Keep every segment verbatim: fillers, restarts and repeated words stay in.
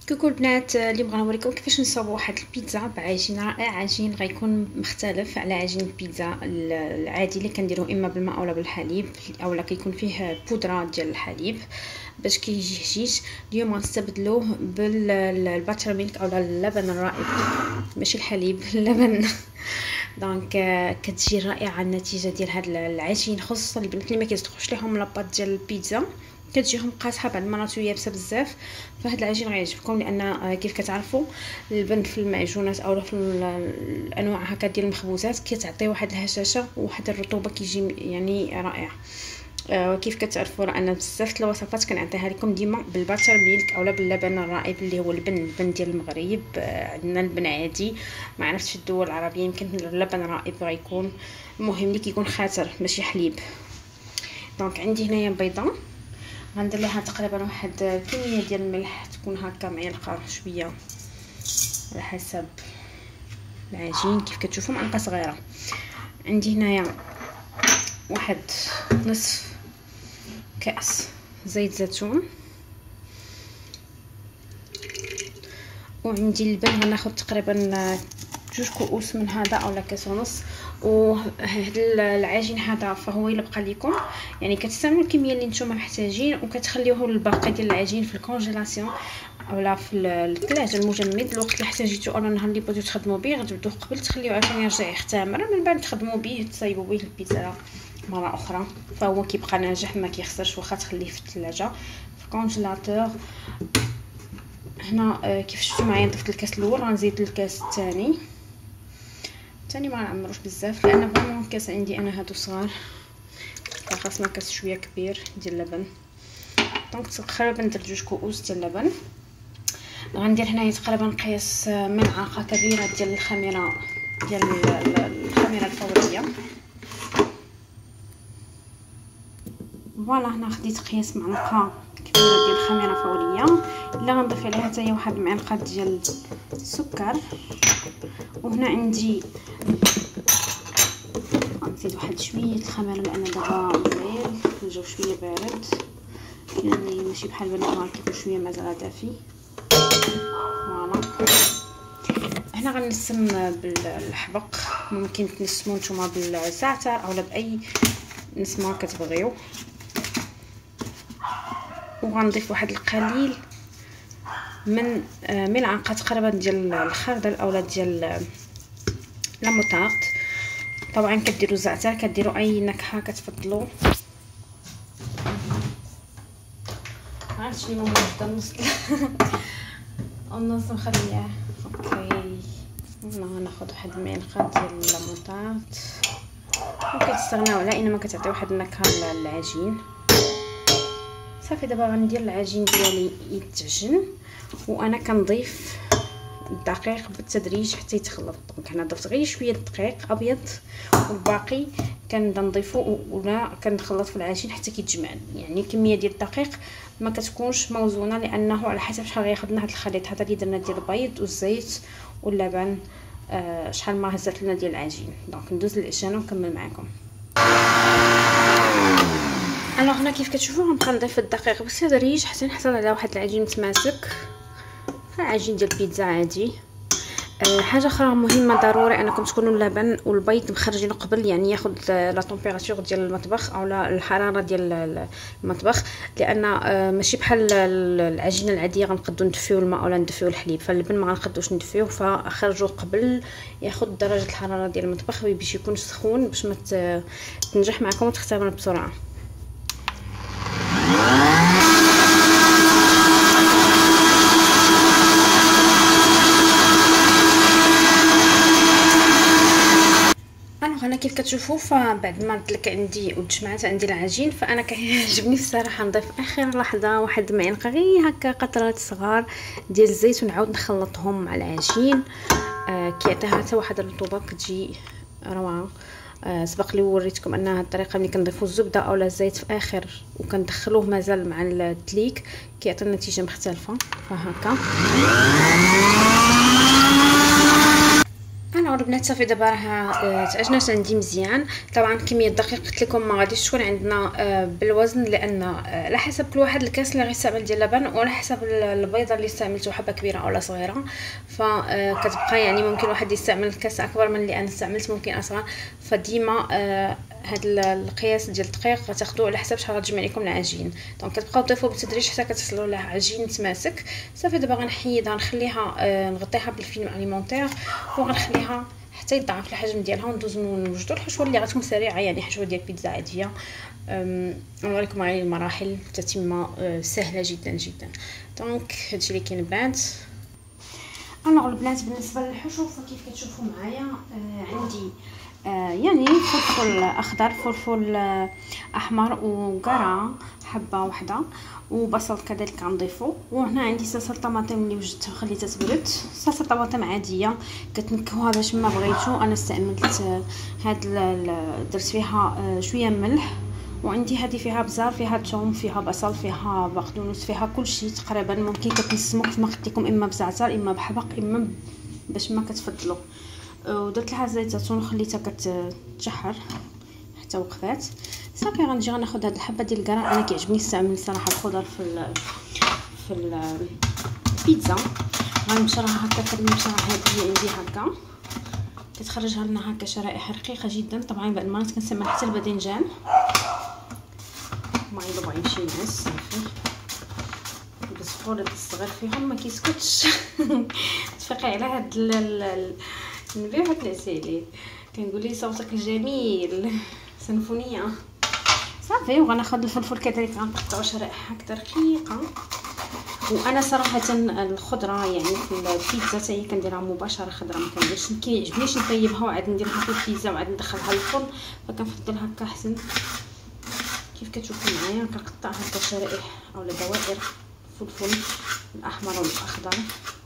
كوكو البنات، اليوم غنوريكم كيفاش نصاوبوا واحد البيتزا بعجين رائع. عجين غيكون مختلف على عجين البيتزا العادي اللي كنديروه اما بالماء اولا بالحليب اولا كيكون فيه بودره ديال الحليب باش كيجي هشيش. اليوم غنستبدلوه بالباتر ميلك اولا اللبن الرائب، ماشي الحليب، اللبن. دونك كتجي رائعه النتيجه ديال هذا العجين، خصوصا البنات اللي ما كيصدقوش لهم لاباط ديال البيتزا، كتجيهم قاصحه بعض المرات ويابسه بزاف. فهاد العجين غيعجبكم لان كيف كتعرفوا البن في المعجونات اولا في الانواع هكا ديال المخبوزات كتعطي واحد الهشاشه وواحد الرطوبه كيجي يعني رائع. آه كيف كتعرفوا راه انا بزاف الوصفات كنعطيها لكم ديما بالباتر ميلك اولا باللبن الرائب اللي هو البن البن ديال المغرب. آه عندنا البن عادي، ما عرفتش في الدول العربيه يمكن اللبن الرائب غيكون المهم اللي كيكون خاطر ماشي حليب. دونك عندي هنايا بيضه غندير لها تقريبا واحد كميه ديال الملح، تكون هكا معلقه شويه على حسب العجين كيف كتشوفوا، معلقه صغيره. عندي هنايا واحد نصف كاس زيت زيتون، وعندي اللبن غناخذ تقريبا جوج كؤوس من هذا اولا كاس ونص. وهاد العجين هذا فهو الا بقى لكم يعني كتستعملوا الكميه اللي نتوما محتاجين وكتخليوه الباقي ديال العجين في الكونجيلاسيون اولا في الثلاجه المجمد. الوقت اللي احتاجيتو اولا النهار اللي بغيتو تخدموا به غتبداو قبل تخليوه عشان يرجع يختمر، من بعد تخدموا به تصايبوا به البيتزا مره اخرى، فهو كيبقى ناجح ما كيخسرش واخا تخليه في الثلاجه في الكونجيلاتور. هنا كيف شفتوا معايا ضفت الكاس الاول، غنزيد الكاس الثاني. الثاني ما نعمروش بزاف لان فريمون الكاس عندي انا هادو صغار، فخاصنا كاس شويه كبير ديال اللبن. دونك تقريبا درت جوج كؤوس ديال اللبن. غندير هنايا تقريبا قياس ملعقه كبيره ديال الخميره ديال الخميره الفوريه. فوالا هنا خديت قياس معلقه كبيره ديال الخميره فوريه اللي غنضيف عليها حتى هي واحد المعلقه ديال السكر. وهنا عندي غنزيد واحد شويه الخميره لان دابا الليل الجو شويه بارد، يعني ماشي بحال بالنهار كيكون شويه مازال دافي. فوالا هنا غنسم بالحبق، ممكن تنسموا نتوما بالزعتر اولا باي نسمه كتبغيو. وغنضيف واحد القليل من ملعقه تقريبا ديال الخردل اولا ديال لا موطارد. طبعا كديروا الزعتر كديروا اي نكهه كتفضلوا. عرفت شنو موجود النص النص مخليه اوكي. هنا ناخذ واحد المعلقه ديال لا موطارد وكتستغناو على انما كتعطي واحد النكهه للعجين. صافي دابا غندير العجين ديالي يتعجن وانا كنضيف الدقيق بالتدريج حتى يتخلط. دونك هنا ضفت غير شويه الدقيق ابيض والباقي كنبدا نضيفو ولا كنخلط في العجين حتى كيتجمع. يعني الكميه ديال الدقيق ما كتكونش موزونه لانه على حسب شحال غياخذ لنا هذا الخليط هذا اللي درنا ديال البيض والزيت واللبن، آه شحال ما هزت لنا ديال العجين. دونك ندوز للعجانه ونكمل معكم. الوغ هنا كيف كتشوفوا غنبقى نضيف الدقيق بالتدريج حتى نحصل على واحد العجين متماسك، عجين ديال البيتزا عادي. أه حاجه اخرى مهمه ضروري انكم تكونوا اللبن والبيض مخرجين قبل، يعني ياخذ لا طومبيراتور ديال المطبخ او لا الحراره ديال المطبخ، لان أه ماشي بحال العجينه العاديه غنقدو ندفيو الماء ولا ندفيو الحليب، فاللبن ما غنقدوش ندفيوه، فخرجوه قبل ياخذ درجه الحراره ديال المطبخ باش يكون سخون باش ما تنجح معكم وتختمر بسرعه. انا كيف كتشوفوا فبعد ما دلك عندي وتجمعت عندي العجين، فانا كيعجبني الصراحه نضيف اخر لحظه واحد المعلقه غير هكا قطرات صغار ديال الزيت ونعاود نخلطهم مع العجين. آه كيعطيها حتى واحد الرطوبه كتجي روعه. آه سبق لي وريتكم ان هذه الطريقه ملي كنضيفوا الزبده اولا الزيت في اخر وكندخلوه مازال مع الدليك كيعطي نتيجه مختلفه. فهكا الوغ البنات صافي دابا راه تعجنات عندي مزيان. طبعا كميه الدقيق قلت لكم ما غاديش تكون عندنا بالوزن، لان على حسب كل واحد الكاس اللي غيستعمل ديال اللبن وعلى حسب البيضه اللي استعملته حبه كبيره او صغيره، فكتبقى يعني ممكن واحد يستعمل الكاس اكبر من اللي انا استعملت، ممكن اصغر. فديما هاد القياس ديال الدقيق غتاخدوه على حسب شحال غتجمع لكم العجين. دونك كتبقاو تضيفوا بالتدريج حتى كتصلوا لها عجين متماسك. صافي دابا غنحيدها نخليها نغطيها بالفيلم اليمونتير وغنخليها حتى يضاعف الحجم ديالها وندوز نوجدوا الحشوه اللي غتكون سريعه، يعني حشوه ديال بيتزا عاديه. نوريكم معايا المراحل تتم سهله جدا جدا. دونك هادشي اللي كاين البنات. انا البنات بالنسبه للحشو فكيف كتشوفوا معايا آه عندي آه يعني فلفل اخضر، فلفل آه احمر، وقرع حبه واحده، وبصل كذلك غنضيفو. وهنا عندي صلصه طماطم اللي وجدتها وخليتها تبرد، صلصه طماطم عاديه كتنكهوها باش ما بغيتو. انا استعملت آه هاد درت فيها آه شويه ملح، وعندي هذه فيها بزار، فيها ثوم، فيها بصل، فيها بقدونس، فيها كل شيء تقريبا. ممكن كتنسمو كيف ما قلت لكم، اما بزعتر اما بحبق اما باش ما كتفضلوا. ودرت لها زيت زيتون وخليتها كتشحر حتى وقفات. صافي غنجي غناخذ هاد الحبه ديال القرع. انا كيعجبني نستعمل صراحه الخضر في ال في البيتزا. غنمشرها هكا كنمشرها هذه عندي هكا كتخرجها لنا هكا شرائح رقيقه جدا. طبعا بعد المرات كنستعمل حتى الباذنجان، ما يبغى يمشي ناس صافي بسهوله الصغير فيهم ما كيسكتش. تفيقي على هاد النبي واحد العسيلي كنقول لي صوتك الجميل سنفونيه. صافي وغناخذ الفلفل كذلك غنقطعو شرائح هكذا رقيقه. وانا صراحه الخضره يعني في البيتزا حتى هي كنديرها مباشره خضره، ما كنديرش كيعجبنيش نطيبها وعاد نديرها في البيتزا وعاد ندخلها للفرن، فكنفضل هكا احسن. كيف كتشوفوا معايا كنقطع هكا شرائح اولا دوائر الفلفل الاحمر والاخضر.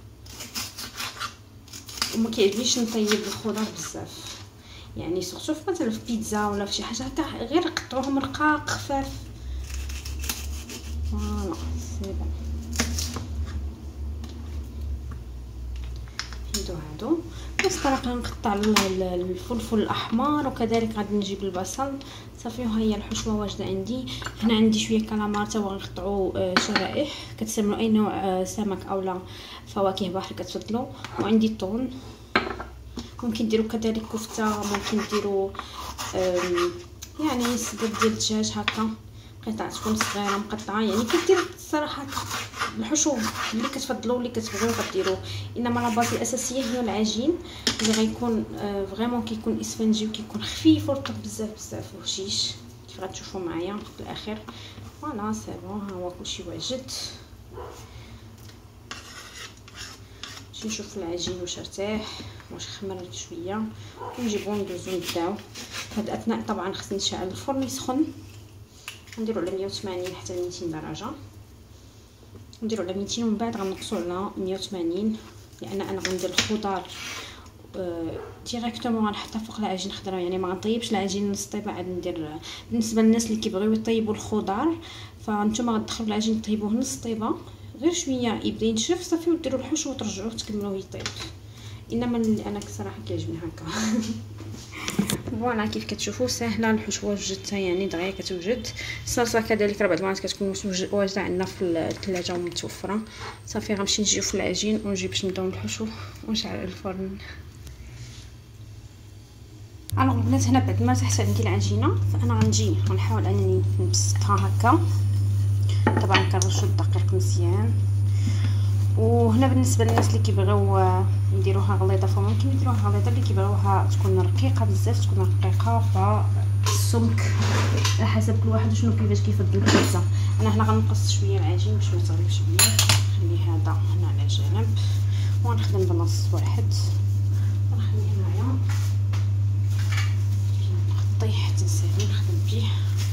وما كيعجبنيش نطيب الخضر بزاف، يعني سورتو مثلا في بيتزا ولا في شي حاجه هكا غير قطعوهم رقاق خفاف. فوالا سي بون. هادو هادو بنفس الطريقه نقطع الفلفل الاحمر، وكذلك غادي نجيب البصل. صافي وهي الحشوه واجده عندي. هنا عندي شويه كالامار تا هو غنقطعو شرائح، كتستعملوا اي نوع سمك اولا فواكه بحر كتفضلوا. وعندي الطون، ممكن ديروا كذلك كفته، ممكن ديروا يعني صدر ديال الدجاج هكا قطع تكون صغيره مقطعه، يعني كدير الصراحه الحشو اللي كتفضلوا اللي كتبغيو غديروه. انما لا باز الاساسيه هي العجين اللي غيكون فريمون كيكون اسفنجي وكيكون خفيف ورطب بزاف بزاف وهشيش كيف غتشوفوا معايا في الاخر. فوالا سي بون، ها هو كلشي واجد. نمشي نشوف العجين واش ارتاح واش خمر شويه ونجيبو ندوزو نبداو. في هاد الاثناء طبعا خصني نشعل الفرن يسخن، نديرو على مية وثمانين حتى ميتين درجه، نديرو على ميتين ومن بعد غنقصو على مية وثمانين، لان انا غندير الخضار آه ديريكتومون غنحطها فوق العجين خضراء، يعني ما غنطيبش العجين نص طيبه عاد ندير. بالنسبه للناس اللي كيبغيو يطيبوا الخضار فانتم غتدخلوا العجين طيبوه نص طيبه غير شويه يبدا ينشف صافي وديروا الحشو وترجعوه تكملوه يطيب. انما اللي انا صراحه كيعجبني هكا. فوالا كيف كتشوفوا سهله الحشوه وجدتها يعني دغيا كتوجد. الصلصه كذلك ربع المرات كتكون واجده عندنا في الثلاجه ومتوفره. صافي غنمشي نجيو في العجين ونجيب باش نبداو الحشو ونشعل الفرن. الوغ البنات هنا بعد ما تحت عندي العجينه فانا غنجي غنحاول انني نبسطها هكا. طبعا كنرشو الدقيق مزيان. وهنا بالنسبه للناس اللي كيبغيو يديروها غليظه فممكن يديروها غليظه، اللي كيبغيوها تكون رقيقه بزاف تكون رقيقه. فالسمك على حسب كل واحد شنو كيفاش كيفضل البيتزا. انا هنا غنقص شويه العجين باش ما يطريش بيا، نخلي هذا هنا على جنب ونخدم بنص واحد ونخليه هنايا نغطيه حتى نسالي نخدم بيه.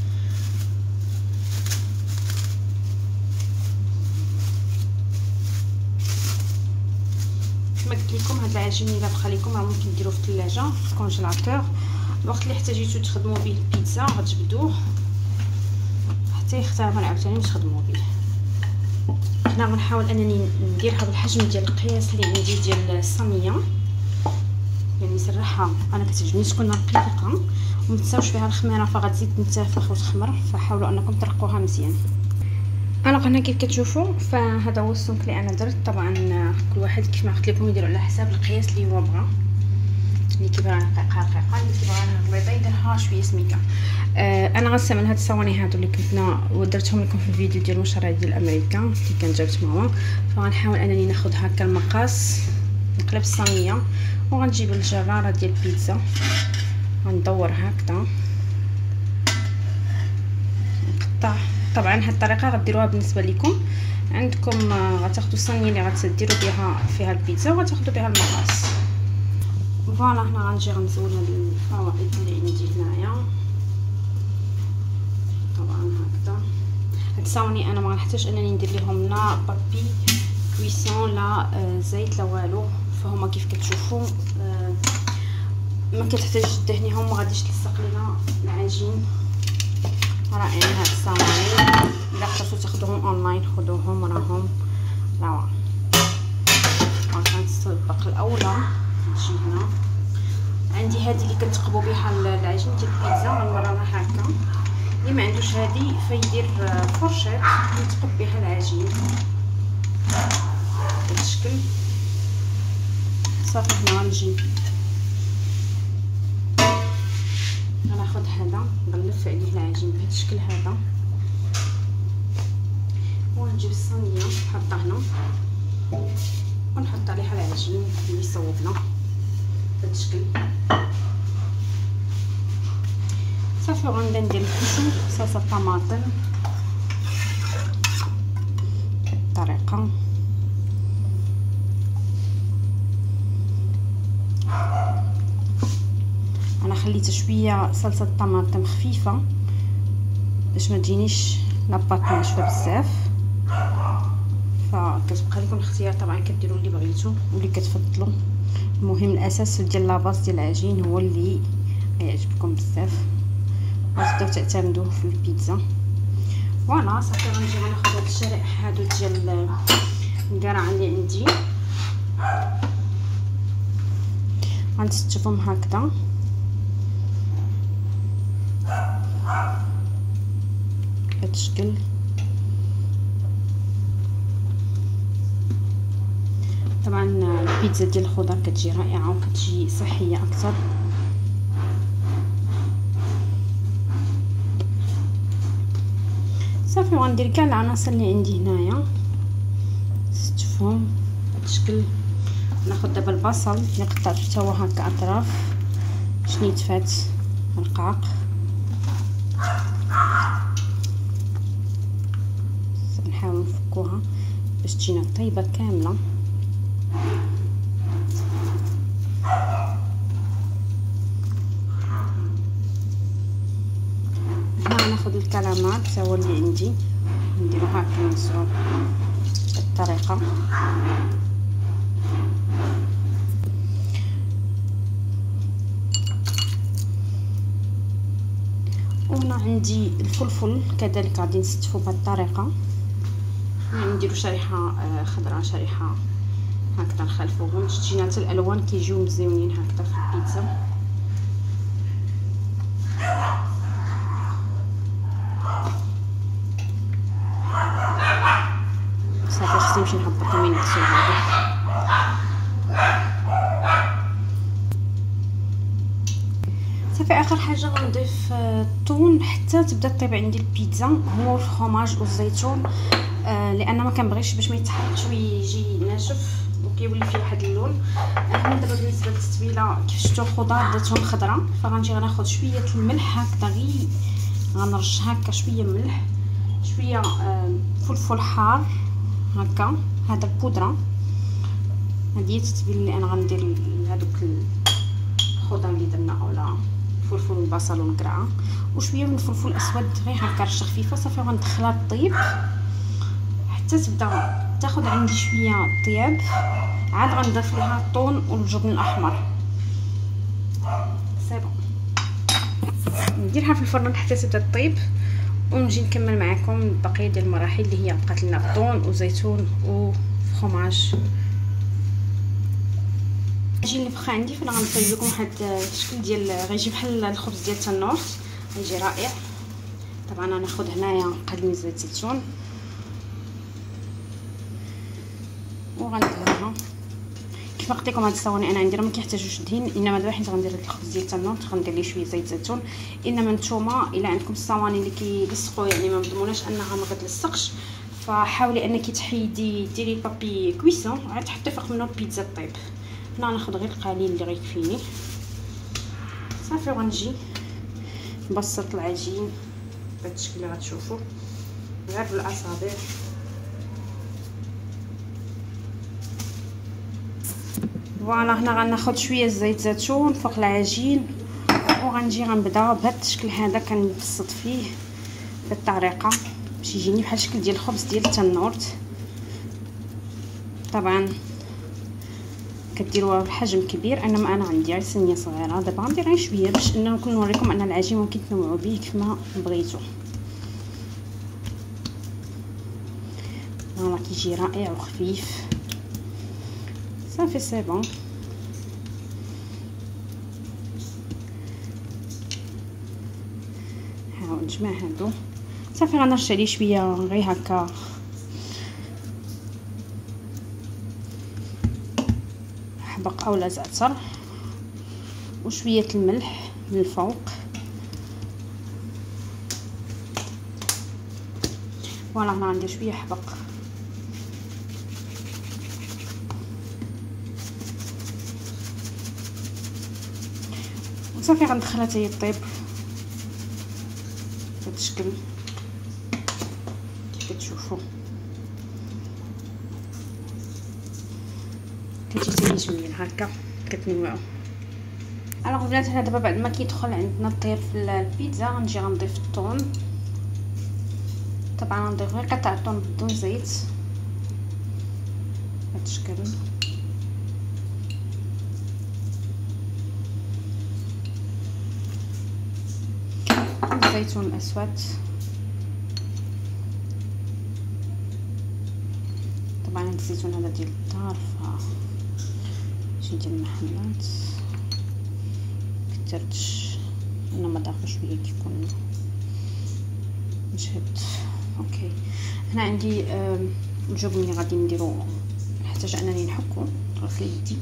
كما قلت لكم هاد العجين الا بقى لكم راه ممكن ديروه في الثلاجه في الكونجيلاتور، الوقت اللي احتاجيتو تخدموا به البيتزا غتجبدوه حتى يختار عاوتاني تخدموا به. هنا غنحاول انني نديرها بالحجم ديال القياس اللي عندي ديال الصينيه، يعني نسرحها انا كتعجبني تكون رقيقه وما تنساوش فيها الخميره فغتزيد تنتفخ وتخمر، فحاولوا انكم ترقوها مزيان. انا هنا كيف كتشوفوا فهذا هو السمك اللي انا درت. طبعا كل واحد كيف ما قلت لكم يديروا على حساب القياس اللي هو بغا، اللي كيبغيها رقيقه رقيقه، اللي كيبغيها غليظه يديرها شويه سميكه. آه انا غنستعمل هاد الصواني هادو اللي كنتنا ودرتهم لكم في الفيديو ديال المشروع ديال امريكا اللي كان جابت ماما. فغنحاول انني ناخذ هكا المقاس نقلب الصينيه وغنجيب الجراره ديال البيتزا غندور هكذا نقطع. طبعا هاد الطريقه غديروها بالنسبه لكم عندكم، غتاخذوا الصينيه اللي غتديروا بها فيها البيتزا وغتاخذوا بها المقاس. فوالا هنا غنجي غنزول هاد الفوائد اللي عندي هنايا. طبعا هكذا هاد الصواني انا ما غنحتاج انني ندير لهم لا بابي كويسون لا زيت لا والو، فهما كيف كتشوفوا ما كتحتاج دهنيهم، ما غاديش تلصق لينا العجين. رائعين هاد الصواني، الا خصو تاخذوهم اونلاين خذوهم راهم روعه. غنطبق الاولى نجي هنا عندي هذه اللي كنتقبوا بها العجين ديال البيتزا، غنوريها هكا. اللي ما عندوش هذه فيدير فرشيط يتقب بها العجين بهذا الشكل. صافي هنا غنجي غناخذ هذا نغلف عليه العجين بهذا الشكل هذا، ونجيب الصينيه نحطها هنا ونحط عليها العجين اللي صوبنا بهذا الشكل. صافي غنبدا ندير الكشو صلصه الطماطم بالطريقه. انا خليت شويه صلصه الطماطم خفيفه باش ما تجينيش لاباط ناشفه بزاف، فكتبقى لكم الاختيار. طبعا كديروا اللي بغيتو واللي كتفضلوا، المهم الاساس ديال لاباس ديال العجين هو اللي يعجبكم بزاف وتبداو تعتمدوه في البيتزا. فوالا صافي غنجي غناخذ هاد الشرائح هادو ديال القرع اللي عندي غنستفهم هكذا بهذا الشكل. طبعا البيتزا ديال الخضر كتجي رائعه وكتجي صحيه اكثر. صافي وغندير كاع العناصر اللي عندي هنايا ستفهم بهذا الشكل. ناخذ دابا البصل اللي قطعته حتى هو هكا اطراف شنيتفات رقاق، نحاول نفكوها باش تجينا طيبه كامله. هنا ناخذ الكلامات حتى هو اللي عندي نديرو هكا نوصلو بالطريقه. وهنا عندي الفلفل كذلك غادي نستفو بهذه الطريقه، نديرو شريحه خضراء شريحه هكذا نخلفوهم باش تجينا حتى الالوان كيجيو مزيونين هكذا في البيتزا. صافي خصني نمشي نهبط من الغسيل هذا. صافي اخر حاجه غنضيف الثوم حتى تبدا طيب عندي البيتزا هو الفرomاج والزيتون، آه لان ما كنبغيش باش ما يتحرقش ويجي ناشف وكيولي فيه واحد اللون. هنا دابا بالنسبه للتتبيله كيف شفتوا الخضار درتهم خضراء، فغنجي غناخذ شويه الملح هكذا غير غنرش هكا شويه ملح شويه آه فلفل حار هكا. هذا البودره هذه هي التتبيله اللي انا غندير لهذوك الخضر اللي درنا اولا الفلفل والبصل والقرعه وشويه من الفلفل الاسود غير هكا رشه خفيفه. صافي غندخلها طيب حتى تبدا تاخذ عندي شويه طياب، عاد غنضيف لها الطون والجبن الاحمر. صافي نديرها في الفرن حتى تبدا طيب ونجي نكمل معكم بقيه ديال المراحل اللي هي بقات لنا الطون وزيتون وفرomاج. العجين اللي بقى عندي فانا غنصايب لكم واحد الشكل ديال غيجي بحال الخبز ديال التنور، غيجي رائع. طبعا انا ناخذ هنايا قد من زيت الزيتون وغندهنها. كيف ما قلت لكم هاد الصواني انا عندي راه ما كيحتاجوش دهين، انما دابا حيت غندير هاد الخبز ديال التنور غندير ليه شويه زيت زيتون. انما نتوما الا عندكم الصواني اللي كيلصقوا يعني ما مضموناش انها ما كتلصقش، فحاولي انك تحيدي ديري بابي كويسون عاد تحطي فوق منه البيتزا طيب. هنا غناخذ غير القليل اللي غيكفيني صافي، وغنجي نبسط العجين بهذا الشكل اللي غتشوفوا غير بالاصابع. فوالا هنا غناخذ شويه زيت زيتون فوق العجين وغنجي غنبدا بهذا الشكل هذا كنبسط فيه بالطريقه باش يجيني بحال الشكل ديال الخبز ديال التنور. طبعا كديروها بحجم كبير، انما انا عندي غير صينيه صغيره. دابا غندير غير شويه باش انه نكون نوريكم ان العجين ممكن تنوعوا به كيفما بغيتو. فوالا كيجي رائع وخفيف صافي سي بون. نحاول نجمع هادو صافي، غنرش عليه شويه غير هكا حبق اولا زعتر وشويه الملح من الفوق. فوالا هنا غندير شويه حبق وصافي غندخلها حتى هي طيب بهذا الشكل كيف كتشوفوا. كتجي حتى جميل هكا كتنوعوا. الوغ البنات هنا دابا بعد ما كيدخل عندنا الطياب في البيتزا غنجي غنضيف الثوم. طبعا غنضيف غير قطع الثوم بدون زيت بهذا الشكل. الزيتون الاسود طبعا هاد الزيتون هذا ديال الدار فشي ديال المحلات كثرتش انا ما داخل شويه كيكون مشهد. اوكي هنا عندي الجبن اللي غادي نديرو، نحتاج انني نحكو غسل يدي.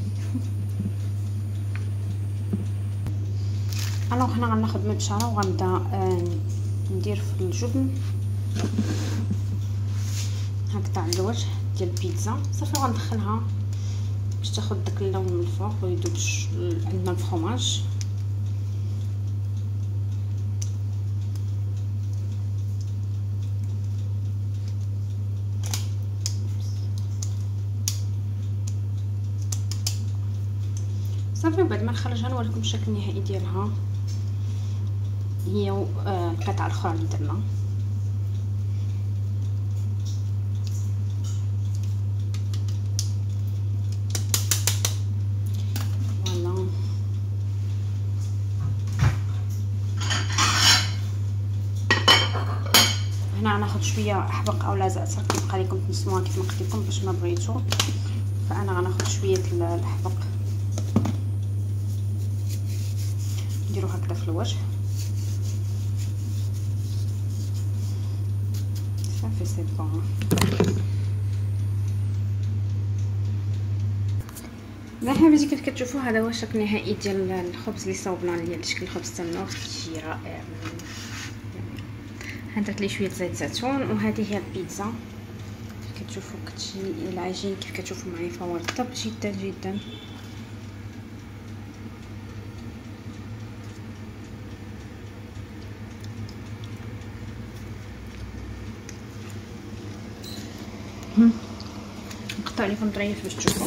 انا هنا غناخذ مبشره وغنبدا ندير في الجبن هكذا على الوجه ديال البيتزا صافي. غندخلها باش تاخذ داك اللون من الفوق ويذوب عندنا الفرماج. صافي بعد ما نخرجها نوريكم الشكل النهائي ديالها هي القطعه الاخرى اللي درنا. فوالا هنا غناخذ شويه حبق اولا زعتر كيبقى لكم تنسموها كيف ما قلت لكم باش ما بغيتو. فانا غناخذ شويه الحبق نديرو هكذا في الوجه صافي سي بون. لا حبيبتي كيف كتشوفوا هذا هو الشكل النهائي ديال الخبز اللي صوبنا ديال شكل خبز التنور. كيجي رائع. درت ليه شويه زيت زيتون وهذه هي البيتزا كيف كتشوفوا كتجي العجين كيف كتشوفوا معايا فهو رطب جدا جدا. نقطع لكم طريف باش تشوفوا.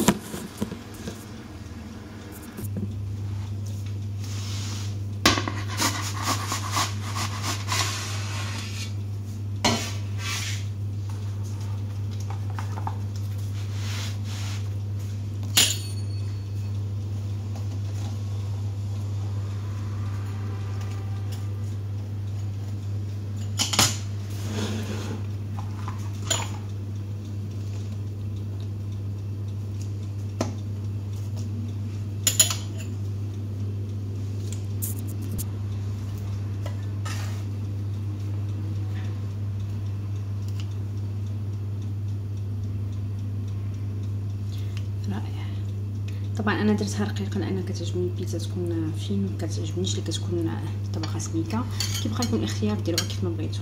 رائع. طبعا انا درتها رقيقه لان كتعجبني البيتزا تكون فين، ما كتعجبنيش اللي كتكون طبقه سميكه. كيبقى لكم الاختيار ديروها كيف ما بغيتو.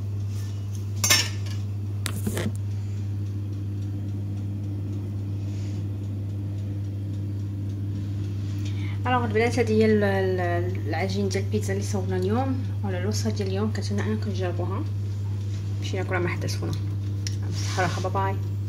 الوغ البنات هذه هي العجين ديال البيتزا اللي صوبنا اليوم، ولا الوصفه ديال اليوم. كنتمنى انكم تجربوها. مشينا كل ما حدثونا. بصحه باي باي.